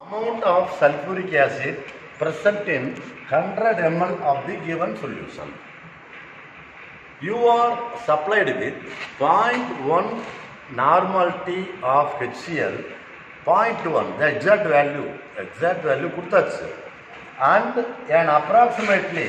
amount of sulfuric acid present in 100 ml of the given solution. You are supplied with 0.1 normality of HCl, 0.1, the exact value கொடுத்தாச்சு. And an approximately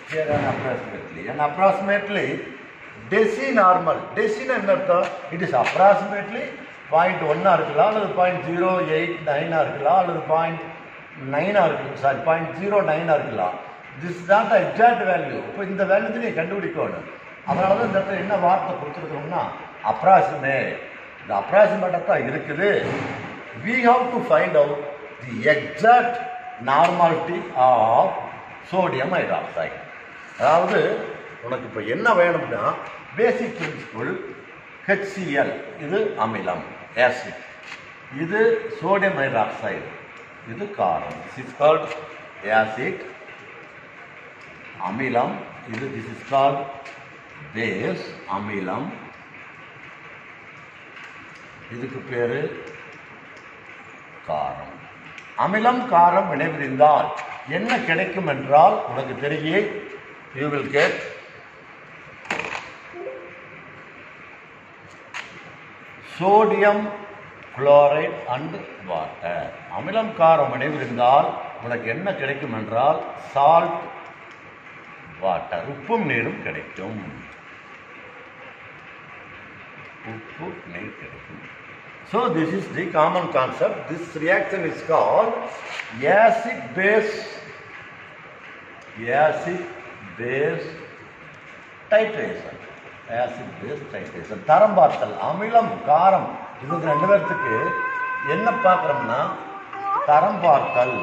decinormal, என்ன அர்த்தம்? It is approximately 0.1 இருக்கலாம் அல்லது 0.089 இருக்கலாம் அல்லது 0.9 இருக்கலாம், sorry 0.09 இருக்கலாம். This is not the exact value. இப்போ இந்த வேல்யூ நீ கண்டுபிடிக்கணும். அதனால தான் இந்த இடத்துல என்ன வார்த்தை கொடுத்துருக்கோம்னா அப்ராக்சிமேட். இந்த அப்ராக்சிமேட்டாக தான் இருக்குது. We have to find out the exact normality of sodium hydroxide. அதாவது உனக்கு இப்போ என்ன வேணும்னா பேசிக் பிரின்சிபிள் HCl, இது அமிலம் ஆசிட், இது சோடியம் ஹைட்ராக்சைடு, இது காரம். This is called acid. அமிலம் இது this is called base, அமிலம். இதுக்கு பேரு காரம். அமிலம் காரம் வினைபுரிந்தால் என்ன கிடைக்கும் என்றால் உனக்கு தெரிய you will get sodium chloride and water. அமிலம் காரம் வினைபுரிந்தால் உனக்கு என்ன கிடைக்கும் என்றால் salt water, உப்பும் நீரும் கிடைக்கும். உப்பு நீர் கிடைக்கும். So this is the common concept. This reaction is called acid base titration. Acid base titration. தரம் பார்த்தல். அமிலம் காரம் இதுக்கு ரெண்டு பேர்த்துக்கு என்ன பார்க்குறோம்னா தரம் பார்த்தல்.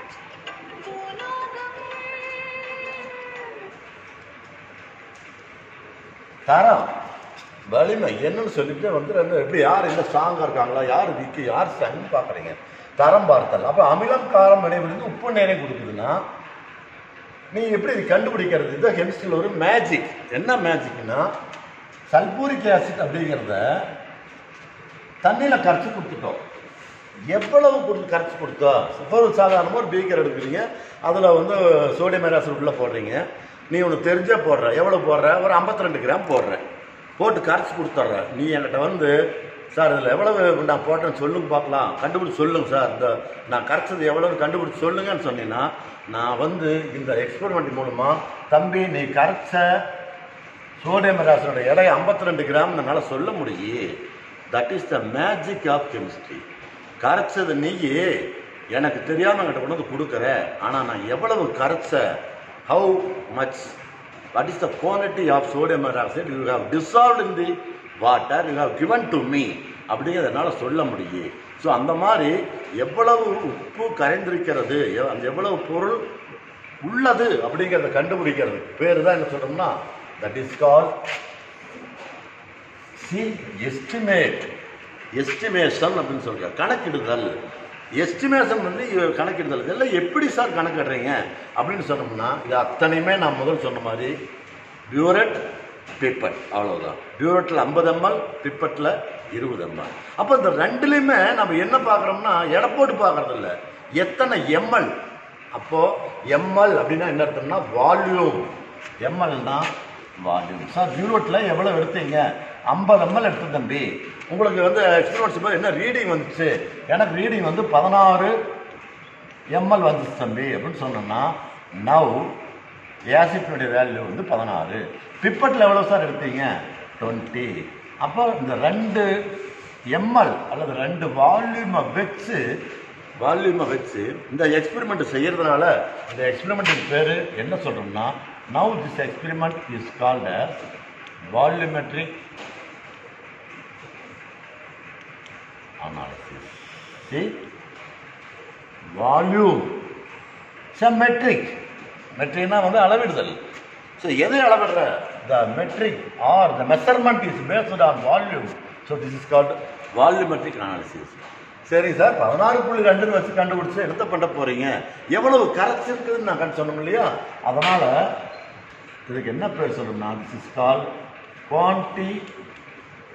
தரம் வலிமை என்னன்னு சொல்லிட்டு வந்து எப்படி யார் என்ன ஸ்ட்ராங்காக இருக்காங்களா, யார் வீக்கு, யார் ஸ்ட்ராங்னு பார்க்குறீங்க. தரம் பார்த்தல். அப்போ அமிலம் காரம் வினைபுரிந்து உப்பு நேரம் கொடுக்குதுன்னா நீ எப்படி இது கண்டுபிடிக்கிறது? இதுதான் கெமிஸ்ட்ரியில் ஒரு மேஜிக். என்ன மேஜிக்னா சல்பூரிக் ஆசிட் அப்படிங்கிறத தண்ணியில் கரைச்சி கொடுத்துட்டோம். எவ்வளவு கரைச்சி கொடுத்தோம்? ஒரு சாதாரணமாக ஒரு பீக்கர் எடுக்கிறீங்க, அதில் வந்து சோடியம் ஹைட்ராக்சைடு உள்ளே போடுறீங்க. நீ உனக்கு தெரிஞ்சே போடுற. எவ்வளோ போடுற? ஒரு 52 கிராம் போடுறேன். போட்டு கரைச்சி கொடுத்துட்ற. நீ என்கிட்ட வந்து சார் இதில் எவ்வளவு நான் போட்டேன்னு சொல்லுங்க பார்க்கலாம், கண்டுபிடிச்சி சொல்லுங்க சார், இந்த நான் கரைச்சது எவ்வளோன்னு கண்டுபிடிச்சி சொல்லுங்கன்னு சொன்னீங்கன்னா நான் வந்து இந்த எக்ஸ்பெரிமெண்ட் மூலமாக தம்பி நீ கரைச்ச சோடியம் ஹைட்ராக்சைடோட எடை 52 கிராம் என்னால் சொல்ல முடியும். That is the magic of chemistry. கரைச்சது நீ எனக்கு தெரியாமல் என்கிட்ட கொண்டு வந்து கொடுக்குற, ஆனால் நான் எவ்வளவு கரைச்ச, how much, what is the quantity of sodium hydroxide you have dissolved in the water you have given to me அப்படிங்கிறத என்னால் சொல்ல முடியும். ஸோ அந்த மாதிரி எவ்வளவு உப்பு கரைந்திருக்கிறது, அந்த எவ்வளவு பொருள் உள்ளது அப்படிங்கிறத கண்டுபிடிக்கிறது பேர் தான் என்ன சொல்கிறோம்னா தட் இஸ் கால் எஸ்டிமேஷன் அப்படின்னு சொல்கிற கணக்கிடுதல். எஸ்டிமேஷன் வந்து கணக்கிடுதல். இதெல்லாம் எப்படி சார் கணக்கிடுறீங்க அப்படின்னு சொன்னோம்னா இது அத்தனையுமே நான் முதல் சொன்ன மாதிரி பியூரெட் பிப்பட், அவ்வளோதான். பியூரெட்டில் 50 ml, பிப்பட்டில் 20 ml. அப்போ இந்த ரெண்டுலேயுமே நம்ம என்ன பார்க்குறோம்னா எடை போட்டு பார்க்குறதில்ல, எத்தனை எம்எல். அப்போது எம்எல் அப்படின்னா என்ன அர்த்தம்னா வால்யூம். எம்எல்னா வால்யூம். சார் பியூரெட்டில் எவ்வளோ எடுத்தீங்க? 50 ml எடுத்து தம்பி. உங்களுக்கு வந்து எக்ஸ்பீரியன்ஸ் என்ன ரீடிங் வந்துச்சு? எனக்கு ரீடிங் வந்து 16 ml வந்துச்சு தம்பி அப்படின்னு சொன்னோம்னா நவ் ஆசிட்னுடைய வேல்யூ வந்து 16. பிப்பட்டில் எவ்வளோ சார் எடுத்தீங்க? 20. அப்போ இந்த 2 ml அல்லது 2 வால்யூமை வச்சு இந்த எக்ஸ்பெரிமெண்ட் செய்யறதுனால இந்த எக்ஸ்பெரிமெண்ட்டுக்கு பேர் என்ன சொல்கிறோம்னா now this experiment is called as volumetric analysis. See, volume, some metric. Metricனா வந்து அளவிடுதல். So எதை அளவிடுற? The metric or the measurement is based on volume. So this is called volumetric analysis. சரி சார் 16.2 வச்சு கண்டுபிடிச்சு எடுத்த பண்ண போறீங்க, எவ்வளவு கரைச்சிருக்குதுன்னு நான் சொன்னோம் இல்லையா? அதனால இதுக்கு என்ன பேர் சொல்லணும்னா this is called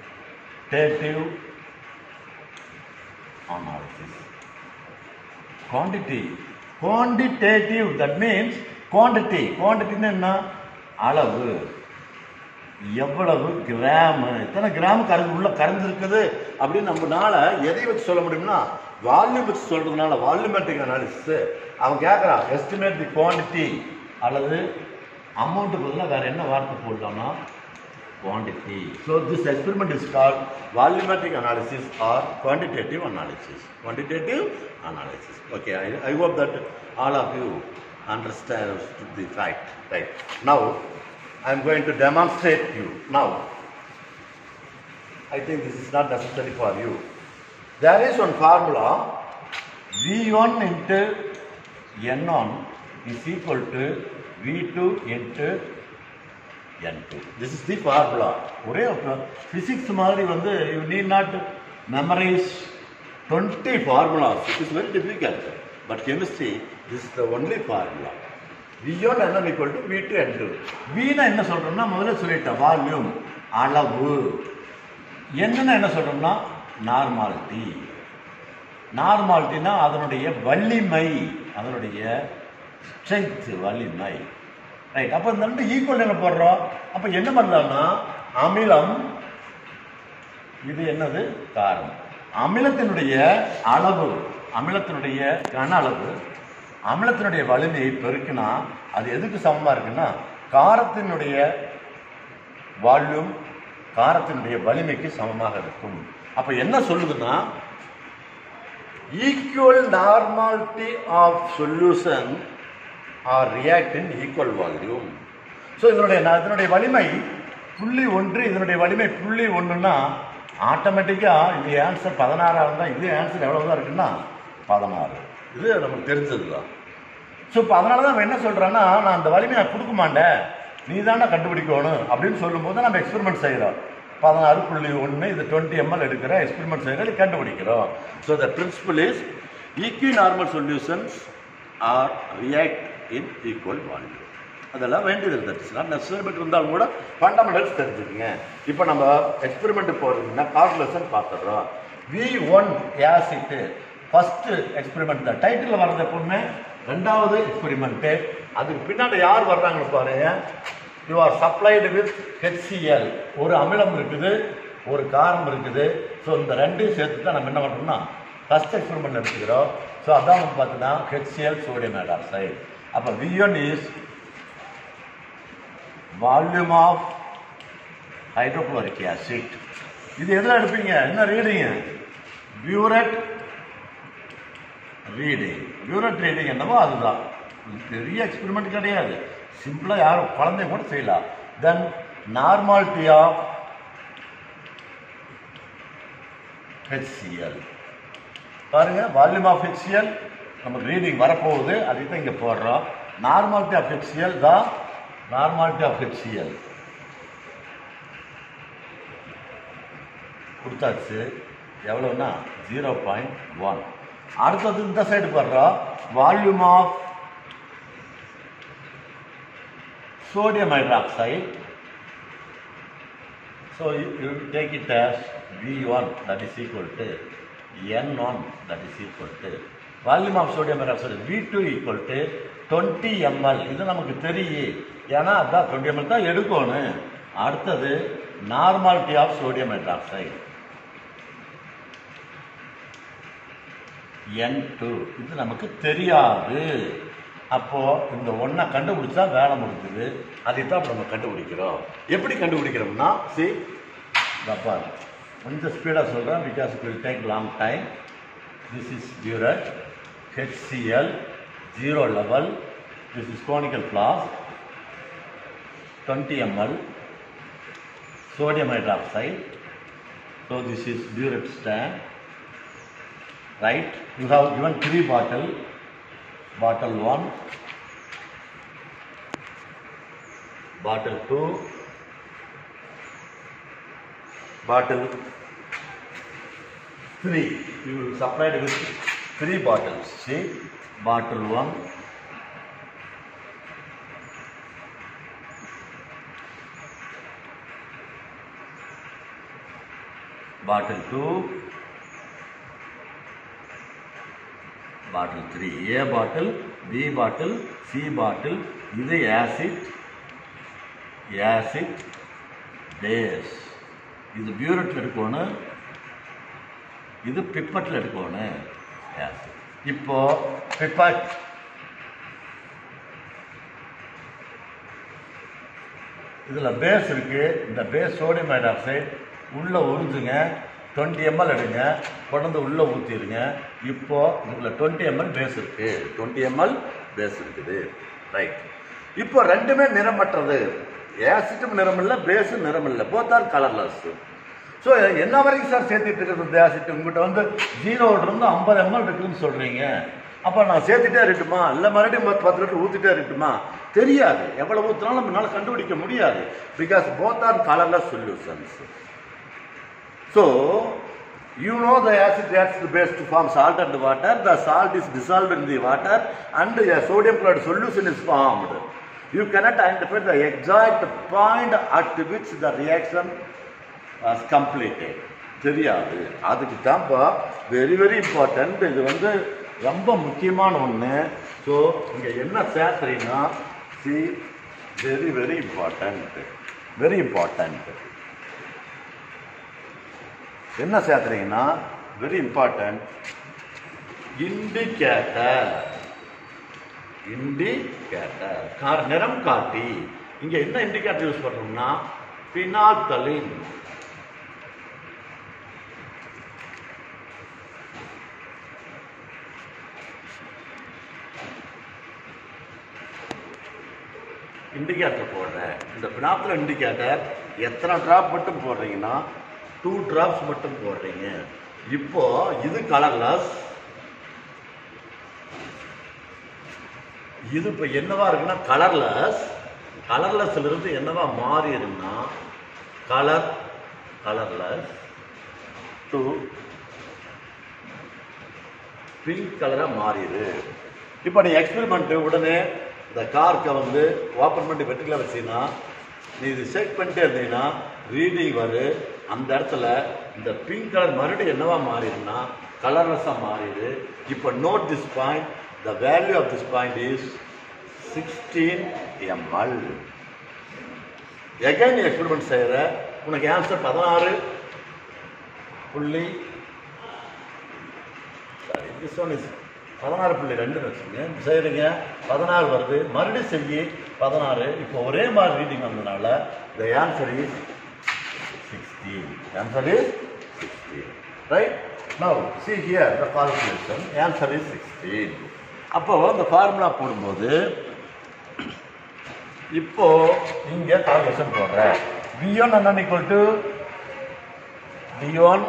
quantitative analysis. quantity. Quantitative, that means quantity. Quantity என்ன அளவு, எவ்வளவு கிராம், எத்தனை கிராம் உள்ள கறந்துருக்குது அப்படின்னு நம்மளால எதை வச்சு சொல்ல முடியும்னா வால்யூம் வச்சு சொல்றதுனால வால்யூமெட்ரிக் அனாலிசிஸ். அவன் கேட்கறான் எஸ்டிமேட் தி குவான்டிட்டி அல்லது அமௌண்ட்டுக்கு பதிலாக வேற என்ன வார்த்தை போடலாம்னா quantity. So this experiment is called volumetric analysis or quantitative analysis. Quantitative analysis. Okay, I hope that all of you understand the fact. Right. Now I am going to demonstrate you. Now I think this is not necessary for you. There is one formula V1 into N1 is equal to V2 into N2. This is the formula. ஒரே physics மாதிரி வந்து you need not memorize 20 formulas. It is very difficult. But chemistry, this is the only formula. V1 N1 equal to V2 N2. V னா என்ன சொல்றோம்னா முதல்ல சொல்லிட்டேன் volume அளவு. என்னன்னா என்ன சொல்றோம்னா நார்மாலிட்டி. நார்மாலிட்டினா அதனுடைய வலிமை, அதனுடைய ஸ்ட்ரென்த், வலிமை. ரைட். அப்போ இந்த ரெண்டு ஈக்குவல் என்ன போடுறோம்? அப்போ என்ன பண்ணலாம்னா அமிலம், இது என்னது காரம். அமிலத்தினுடைய அளவு, அமிலத்தினுடைய கன அளவு, அமிலத்தினுடைய வலிமையை பெருக்கினா அது எதுக்கு சமமாக இருக்குன்னா காரத்தினுடைய வால்யூம் காரத்தினுடைய வலிமைக்கு சமமாக இருக்கும். அப்போ என்ன சொல்லுதுன்னா equal normality of solution are react in equal volume. So இதனுடைய வலிமை 0.1, இதனுடைய வலிமை 0.1ன்னா ஆட்டோமேட்டிக்காக இது ஆன்சர் 16 இருந்தால் இது ஆன்சர் எவ்வளோ தான் இருக்குன்னா 16. இது நமக்கு தெரிஞ்சது தான். ஸோ இப்போ அதனால தான் என்ன சொல்கிறேன்னா நான் அந்த வலிமையை கொடுக்க மாட்டேன், நீ தானே கண்டுபிடிக்கணும் அப்படின்னு சொல்லும்போது நம்ம எக்ஸ்பெரிமெண்ட் செய்கிறோம். 16.1 இது 20 ml எடுக்கிற எக்ஸ்பெரிமெண்ட் செய்கிறது கண்டுபிடிக்கிறோம். So the principle is equinormal solutions are react in equal volume. அதெல்லாம் வேண்டியது தட்டுச்சுன்னா நெசசரி இருந்தாலும் கூட ஃபண்டமெண்டல்ஸ் தெரிஞ்சுக்கங்க. இப்போ நம்ம எக்ஸ்பெரிமெண்ட் போகிறதுன்னா கால்குலேஷன் பார்த்துடுறோம். V1 ஆசிட் ஃபஸ்ட்டு எக்ஸ்பெரிமெண்ட் தான். டைட்டில் வர்றது எப்பவுமே ரெண்டாவது எக்ஸ்பெரிமெண்ட்டு. அதுக்கு பின்னாடி யார் வர்றாங்கன்னு பாருங்க. You are supplied with HCl. ஒரு அமிலம் இருக்குது, ஒரு காரம் இருக்குது. ஸோ இந்த ரெண்டையும் சேர்த்து தான் நம்ம என்ன பண்ணுறோம்னா ஃபஸ்ட் எக்ஸ்பெரிமெண்ட் எடுத்துக்கிறோம். ஸோ அதான் வந்து பார்த்தீங்கன்னா HCl சோடியம் ஹைட்ராக்சைடு. அப்போ V1 is volume of hydrochloric acid. இது எதில் எடுப்பீங்க? என்ன ரீடிங்க? Burette reading. பியூரட் ரீடிங் என்னவோ அதுதான். பெரிய எக்ஸ்பெரிமெண்ட் கிடையாது, சிம்பிளாக யாரும் குழந்தை கூட செய்யலாம். தென் நார்மாலிட்டி ஆஃப் HCl பாருங்க. வால்யூம் ஆஃப் HCl நமக்கு ரீடிங் வரப்போகுது, அதை தான் இங்கே போடுறோம். நார்மாலிட்டி ஆஃப் HCl தான் நார்மாலிட்டி ஆஃப் HCl கொடுத்தாச்சு. எவ்வளோன்னா 0.1. அடுத்தது இந்த சைடு போடுறோம். Volume of sodium hydroxide. So you take it as V1 that is equal to N1 that is equal to volume of sodium hydroxide V2 equal to 20 ml. இது நமக்கு தெரியும், ஏன்னா அதான் 20 ml தான் எடுக்கணும். அடுத்தது normality of sodium hydroxide N2. இது நமக்கு தெரியாது. அப்போது இந்த ஒன்றை கண்டுபிடிச்சா வேலை முடிஞ்சுது. அதை தான் நம்ம கண்டுபிடிக்கிறோம். எப்படி கண்டுபிடிக்கிறோம்னா தப்பா கொஞ்சம் ஸ்பீடாக சொல்கிறேன், because it will take long time. This is burette HCl 0 level. This is conical flask 20 ml sodium hydroxide. So this is burette stand. Right? You have given 3 bottles. Bottle 1, bottle 2, bottle 3. You supplied with 3 bottles. See, bottle 1, bottle 2, bottle 3, A bottle, B bottle, C bottle. இது acid, acid base. இது பியூரட்டில் எடுக்கணும், இது பிப்பட்டில் எடுக்கணும் acid. இப்போ pipette இதில் base இருக்குது. இந்த base sodium hydroxide உள்ளே உறிஞ்சுங்க, 20 ml எடுங்க, கொண்டு உள்ளே ஊற்றிடுங்க. இப்போது இதில் 20 ml பேஸ் இருக்குது, 20 ml பேஸ் இருக்குது. ரைட். இப்போ ரெண்டுமே நிறமற்றது. ஆசிட்டும் நிறம் இல்லை, பேஸும் நிறம் இல்லை. Both are colourless. ஸோ என்ன வரைக்கும் சார் சேர்த்துட்டு இருக்கிறது இந்த ஆசிட்? உங்கள்கிட்ட வந்து 0லிருந்து 50 ml இருக்குதுன்னு சொல்கிறீங்க. அப்போ நான் சேர்த்துட்டே இருக்கட்டுமா, இல்லை மறுபடியும் 10 லிட்டர் ஊற்றிட்டே இருக்கட்டுமா? தெரியாது. எவ்வளோ ஊற்றினாலும் நம்மளால் கண்டுபிடிக்க முடியாது. Because both are colourless solutions. So you know the acid reacts to base to form salt and water. The salt is dissolved in the water and a sodium chloride solution is formed. You cannot identify the exact point at which the reaction was completed. தெரியாது. அதுக்கு தான்ப்பா very very important. இது வந்து ரொம்ப முக்கியமான ஒன்று. So இங்கே என்ன சேர்த்துறீங்கன்னா see very very important, very important. என்ன சேர்த்துறீங்கன்னா வெரி இம்பார்ட்டன்ட் இண்டிகேட்டர், இண்டிகேட்டர் நிறம் காட்டி. இங்கே என்ன இண்டிகேட்டர் யூஸ் பண்ணுறோம்னா பினால்தலின். இண்டிகேட்டர் போடுறேன். இந்த பினாப்தில் இண்டிகேட்டர் எத்தனை ட்ராப் மட்டும் போடுறீங்கன்னா 2 drops மட்டும் போடுறீங்க. இப்போ இது கலர்லெஸ், இது இப்போ என்னவா இருக்குன்னா கலர்லெஸ். கலர்லெஸ்ல இருந்து என்னவா மாறிடுன்னா கலர்லெஸ் டு பிங்க் கலரா மாறிடு. இப்போ நீ எக்ஸ்பெரிமெண்ட் உடனே இந்த கார்க்கை வந்து ஓப்பன் பண்ணி வெட்டிக்கல வச்சீங்கன்னா நீ இது செக் பண்ணிட்டே இருந்தீங்கன்னா ரீடிங் வரும். அந்த இடத்துல இந்த பிங்க் கலர் மறுபடியும் என்னவா மாறிடுன்னா கலர்லெஸ்ஸாக மாறிடு. இப்போ note this point. The value of this point is 16 ml. Again நீ எக்ஸ்பெரிமெண்ட் செய்கிற, உனக்கு ஆன்சர் 16 புள்ளி 16.2 வச்சுங்க செய்கிறீங்க. 16 வருது, மறுபடியும் செய்யி 16. இப்போ ஒரே மாதிரி ரீடிங் வந்ததுனால the answer is 16. Answer is 16. Right? Now see here the calculation. Answer is 16. அப்போ இந்த ஃபார்முலா போடும்போது இப்போ இங்கே கால்குலேஷன் போடுறேன். V1 என்ன equal to V1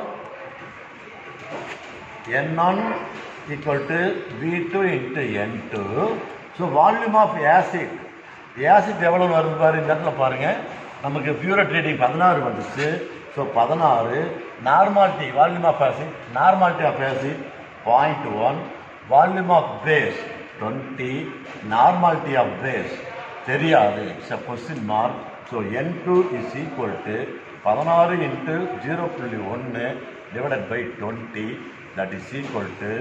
N1 equal to V2 into N2. So volume of acid, acid எவ்வளோ வருது பாரு இந்த இடத்துல பாருங்க. நமக்கு பியூரட் ரீடிங் 16 வந்துச்சு. So 16 normality volume of acid, normality of acid 0.1, volume of base 20, normality of base தெரியாது, it's a question mark. So N2 is equal to 16 into 0.1 divided by 20, that is equal to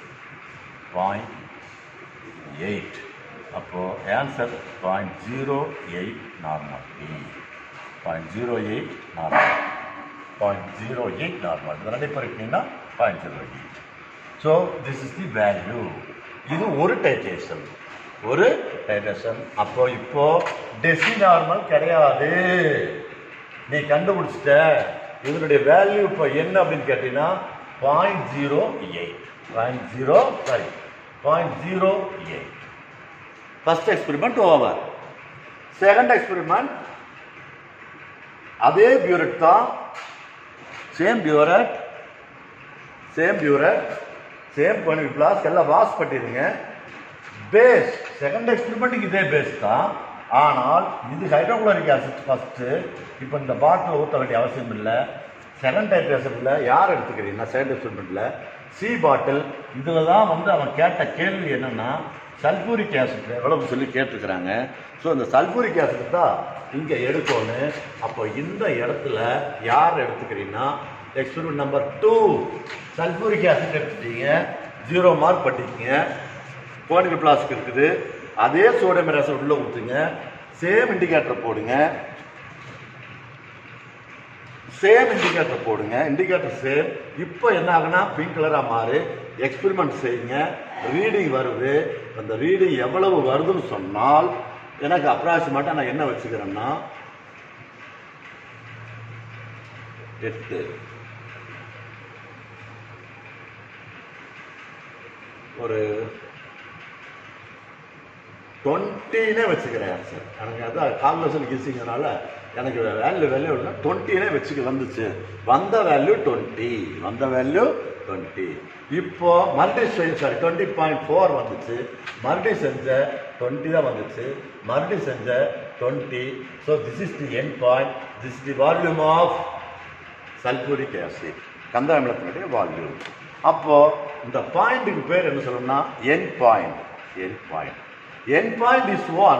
0.8. அப்போது answer 0.08 normality, 0.08 normal, 0.08 normal. இது ரெண்டு பேர் இருக்கீங்கன்னா 0.08. So this is the value. இது ஒரு titration, ஒரு titration. அப்போ இப்போ டெசி நார்மல் கிடையாது, நீ கண்டுபிடிச்சிட்ட. இதனுடைய வேல்யூ இப்போ என்ன அப்படின்னு கேட்டீங்கன்னா 0.08. 0.08. First experiment over. Second experiment அதே பியூரட் தான், same burette, same quantity flask எல்லாம் வாஷ் பண்ணிடுங்க. பேஸ் செகண்ட் எக்ஸ்பெரிமெண்ட்டுக்கு இதே பேஸ் தான், ஆனால் இது ஹைட்ரோகுளோரிக் ஆசிட் ஃபர்ஸ்ட்டு. இப்போ இந்த பாட்டில் ஊற்ற வேண்டிய அவசியம் இல்லை. செகண்ட் டைட்ரேஷனில் யார் எடுத்துக்கிறீங்கன்னா செகண்ட் எக்ஸ்பெரிமெண்ட்டில் சி பாட்டில். இதில் தான் வந்து அவன் கேட்ட கேள்வி என்னென்னா சல்ஃபூரிக் ஆசிட் எவ்வளவு சொல்லி கேட்டிருக்கிறாங்க. ஸோ இந்த சல்ஃபூரிக் ஆசிட் தான் இங்கே எடுக்கணும். அப்போ இந்த இடத்துல யார் எடுத்துக்கிறீங்கன்னா எக்ஸ்பெரிமெண்ட் நம்பர் 2 சல்ஃபூரிக் ஆசிட் எடுத்துட்டீங்க. 0 மார்க் பண்ணிக்கங்க. கோனிக்கல் பிளாஸ்க் இருக்குது, அதே சோடியம் ஹைட்ராக்சைடு உள்ள ஊற்றுங்க, சேம் இண்டிகேட்டர் போடுங்க, இண்டிகேட்டர் சேம். இப்போ என்ன ஆகுனா பிங்க் கலராக மாறு. எக்ஸ்பெரிமெண்ட் செய்யுங்க, ரீடிங் வருது. அந்த ரீடிங் எவ்வளவு வருதுன்னு சொன்னால் எனக்கு அப்ராக்சிமேட்டாக நான் என்ன வச்சுக்கிறேன்னா 8 ஒரு 20 வச்சுக்கிறேன் ஆன்சர். எனக்கு அதான் கால்குலேஷன் ஈஸிங்கிறனால எனக்கு வேல்யூ இல்லை 20 வச்சுக்க வந்துச்சு. வந்த வேல்யூ 20. இப்போ மறுபடியும் சாரி 20.4 வந்துச்சு. மறுபடியும் செஞ்ச 20 தான் வந்துச்சு. மறுபடியும் செஞ்ச 20. So this is the end point. This is the volume of sulphuric acid, கந்த அமிலத்தினுடைய வால்யூம். அப்போ இந்த பாயிண்ட்டுக்கு பேர் என்ன சொல்லணும்னா end point. End point is one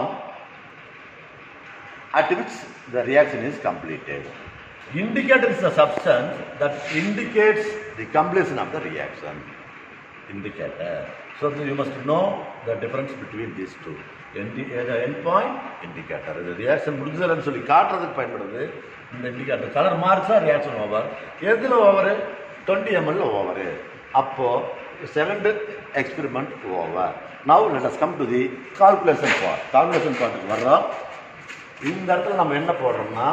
at which the reaction is completed. Indicator is a substance that indicates the completion of the reaction. Indicator. So you must know the difference between these two. End point, indicator. The reaction முடிஞ்சதுன்னு சொல்லி காட்டுறதுக்கு பயன்படுது இந்த indicator. Colour மார்க்ஸா reaction over. எதுல over? 20 ml over. அப்போ second experiment over. Now let us come to the calculation part. Calculation part வர்றோம். இந்த இடத்துல நம்ம என்ன போடுறோம்னா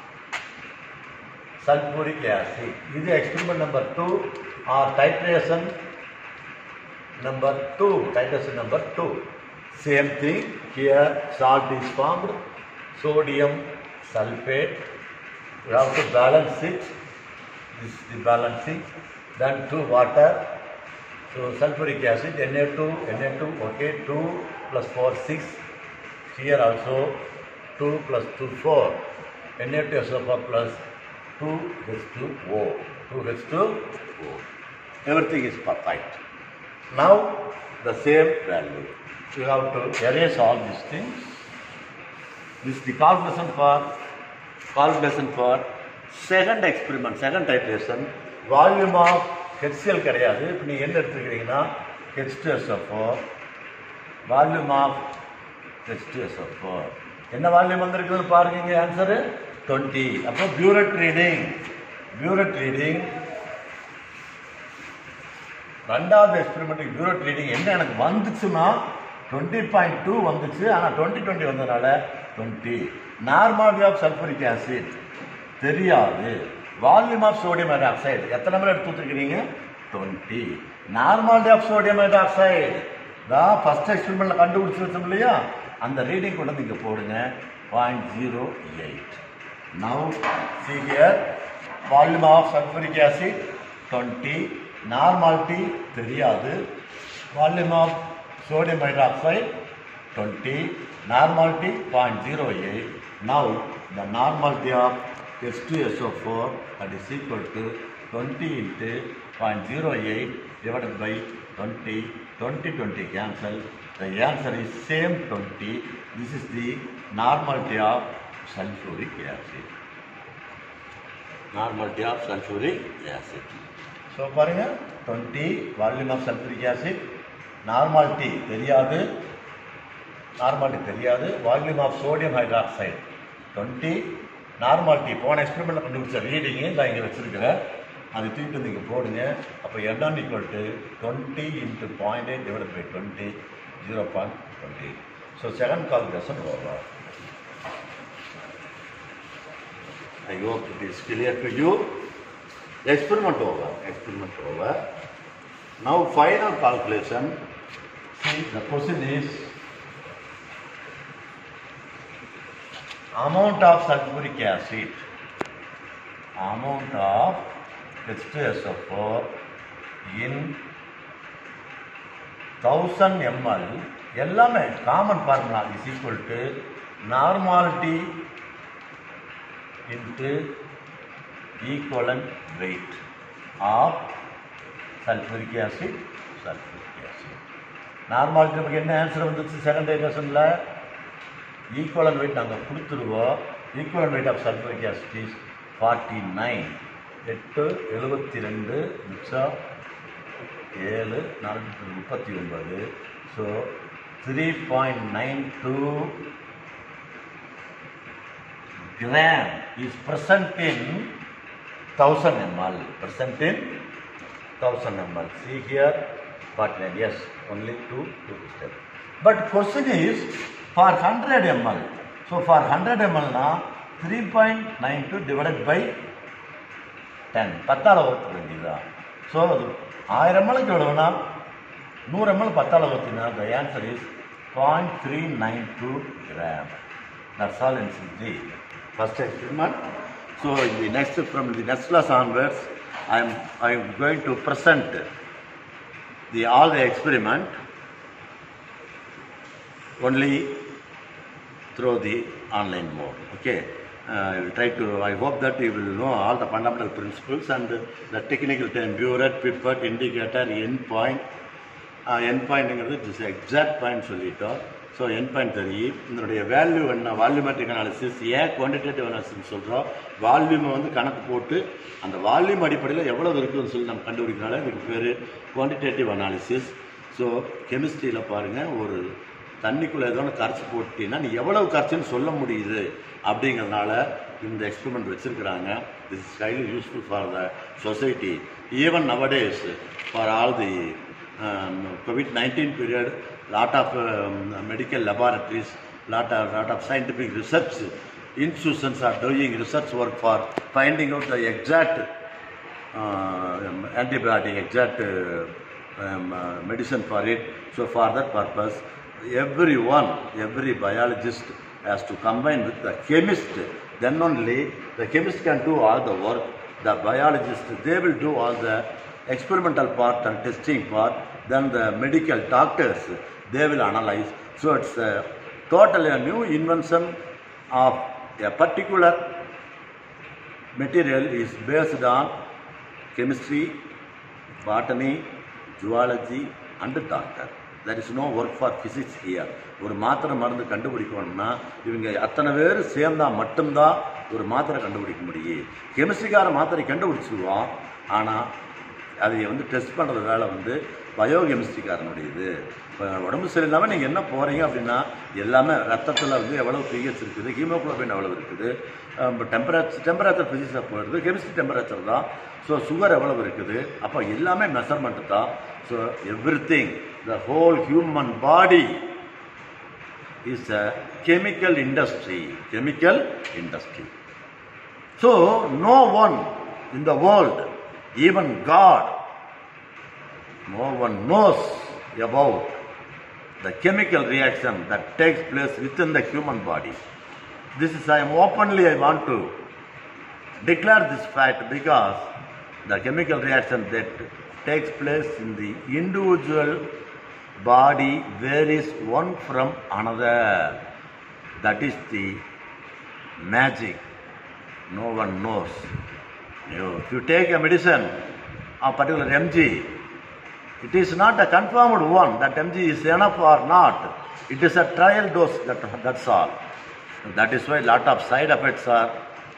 sulfuric acid. இது experiment number 2 or titration number 2. Same thing here. Salt is formed. Sodium sulfate. We have to balance it. This is the balancing. Then 2 water. So sulfuric acid Na2, okay, 2 plus 4 6. Here also 2 plus 2 4. Na2SO4 plus 2H2O. Everything is perfect. Now the same value. You have to erase all these things. This is the calculation for second experiment, second titration. Volume of HCl கிடையாது. இப்போ நீ என்ன எடுத்துக்கிறீங்கன்னா H2SO4. Volume of H2SO4 என்ன volume வந்திருக்குன்னு பாருங்க. Answer 20. அப்போ burette reading ரெண்டாவது எக்ஸ்பெரிமெண்ட்டுக்கு burette reading என்ன எனக்கு வந்துச்சுன்னா 20.2 வந்துச்சு. ஆனால் 20 வந்ததுனால 20. நார்மாலிட்டி ஆஃப் சல்ஃபரிக் ஆசிட் தெரியாது. வால்யூம் ஆஃப் சோடியம் ஹைட்ராக்சைடு எத்தனை மணி எடுத்து வச்சுருக்கிறீங்க? 20. நார்மாலிட்டி ஆஃப் சோடியம் ஹைட்ராக்சைடு தான் ஃபர்ஸ்ட் எக்ஸ்பெரிமெண்ட்டில் கண்டுபிடிச்சி வச்சோம் இல்லையா, அந்த ரீடிங் கொண்டு வந்து இங்கே போடுங்க. 0.08. Now see here, volume of sulphuric acid 20. Normality தெரியாது. Volume of sodium hydroxide 20. Normality 0.08. Now the normality of H2SO4 that is equal to 20 into 0.08 divided by 20. 20 cancel. The answer is same 20. This is the normality of sulfuric acid. Normality of sulfuric acid. So பாருங்க 20 volume of sulfuric acid. Normality தெரியாது. Volume of sodium hydroxide 20. Normality போன எக்ஸ்பெரிமெண்ட்டில் கண்டுபிடிச்ச reading நான் இங்கே வச்சுருக்கிறேன். அது தூக்கிட்டு வந்து இங்கே போடுங்க. அப்போ N1 = 20 into 0.8 divided by 20, 0.20. So second calculation over. I hope it is clear to you. Experiment over. Now final calculation. See, the question is amount of sulfuric acid, amount of H2SO4 in 1000 ml. எல்லாமே common formula is equal to normality into equivalent weight of sulfuric acid. Normality நமக்கு என்ன answer வந்துச்சு? Second டைரக்ஷனில் ஈக்குவலன் weight நாங்கள் கொடுத்துருவோம். Equivalent weight of sulphuric acid is 49. 8 72 மிச்சம் 7 39. So 3.92 gram is present in 1000 ml. Present in 1000 ml. See here, part 9. Yes, only two steps. But question is for 100 ml. So for 100 ml now 3.92 divided by 10. 10 ஊற்ற வேண்டியதா. So 1000 ml எவ்வளவுனா 100 ml 10 ஊற்றினா the answer is 0.392 gram. That's all in the first experiment. So in the next, from the next class onwards, I am going to present all the experiment only through the online mode. Okay. I will try to. I hope that you will know all the fundamental principles and the technical term: burette, pipette, indicator, end point. End point is exact point சொல்லிட்டோம். So end point தெரியும். இதனுடைய value என்ன, volumetric analysis. ஏன் quantitative analysis சொல்கிறோம்? வால்யூமை வந்து கணக்கு போட்டு அந்த வால்யூம் அடிப்படையில் எவ்வளவு இருக்குதுன்னு சொல்லி நம்ம கண்டுபிடிக்கிறனால இதுக்கு பேர் குவான்டிடேட்டிவ் அனாலிசிஸ். ஸோ கெமிஸ்ட்ரியில் பாருங்கள், ஒரு தண்ணிக்குள்ளே ஏதோ ஒன்று கரைச்சி போட்டிங்கன்னா நீ எவ்வளவு கரைச்சின்னு சொல்ல முடியுது அப்படிங்கிறதுனால இந்த எக்ஸ்பெரிமெண்ட் வச்சுருக்கிறாங்க. This is highly useful for the society. Even nowadays for all the COVID-19 period, lot of medical laboratories, lot of scientific research institutions are doing research work for finding out the exact antibiotic, exact medicine for it. So for that purpose, every biologist has to combine with the chemist. Then only the chemist can do all the work. The biologist, they will do all the experimental part and testing part. Then the medical doctors, they will analyze. So it's totally a new invention of a particular material is based on chemistry, botany, zoology and doctor. There is no work for physics here. ஒரு மாத்திரை மருந்து கண்டுபிடிக்கணும்னா இவங்க அத்தனை பேர் சேர்ந்தா மட்டும்தான் ஒரு மாத்திரை கண்டுபிடிக்க முடியும். கெமிஸ்ட்ரிக்கார மாத்திரை கண்டுபிடிச்சிடுவோம், ஆனால் அதை வந்து டெஸ்ட் பண்ணுற வேலை வந்து பயோகெமிஸ்ட்ரிக்காரனுடையது. இப்போ உடம்பு சரியில்லாமல் நீங்கள் என்ன போகிறீங்க அப்படின்னா எல்லாமே ரத்தத்தில் வந்து எவ்வளோ பிஹெச் இருக்குது, ஹீமோகுளோபின் எவ்வளோ இருக்குது, டெம்பரேச்சர் ஃபிசிக்ஸாக போயிடுது, கெமிஸ்ட்ரி டெம்பரேச்சர் தான். ஸோ சுகர் எவ்வளவு இருக்குது, அப்போ எல்லாமே மெஷர்மெண்ட்டு தான். So everything, the whole human body is a chemical industry. So no one in the world, even God, no one knows about the chemical reaction that takes place within the human body. This is, I want to declare this fact because the chemical reaction that takes place in the individual body varies one from another. That is the magic. No one knows. If you take a medicine of particular mg, it is not a confirmed one that mg is enough or not. It is a trial dose, that's all. That is why lot of side effects are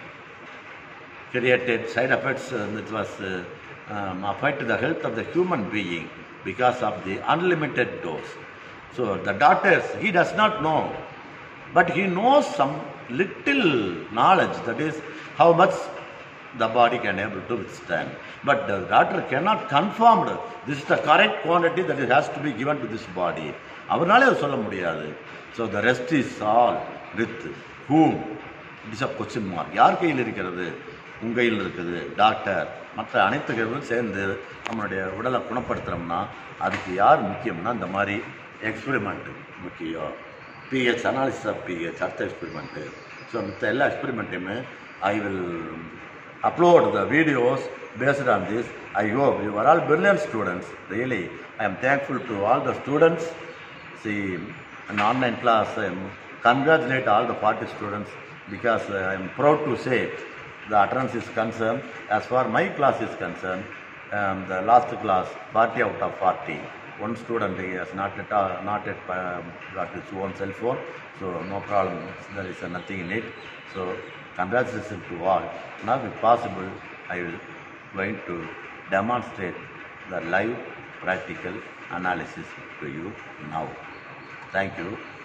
created. Side effects that was affect the health of the human being because of the unlimited dose. So the doctors, he does not know, but he knows some little knowledge, that is how much the body can able to withstand. But the doctor cannot confirm this is the correct quantity that it has to be given to this body. அவர்னாலே அது சொல்ல முடியாது. So the rest is all with whom? It is a question mark. யார் கையில் இருக்கிறது? உங்கள் கையில் இருக்குது. டாக்டர் மற்ற அனைத்து கைகளும் சேர்ந்து நம்மளுடைய உடலை குணப்படுத்துகிறோம்னா அதுக்கு யார் முக்கியம்னா இந்த மாதிரி எக்ஸ்பெரிமெண்ட்டு முக்கியம். பிஹெச், அனாலிசிஸ் ஆஃப் பிஹெச் அடுத்த எக்ஸ்பெரிமெண்ட்டு. ஸோ மற்ற எல்லா எக்ஸ்பெரிமெண்ட்டையுமே I will upload the videos based on this. I hope you are all brilliant students. Really, I am thankful to all the students. See, an online class, I congratulate all the 40 students because I am proud to say the attendance is concerned. As far my class is concerned, the last class 40 out of 40. One student has not yet got his own cell phone, so no problem. There is nothing in it. So congratulations to all. Now, if possible, I will going to demonstrate the live practical analysis to you now. Thank you.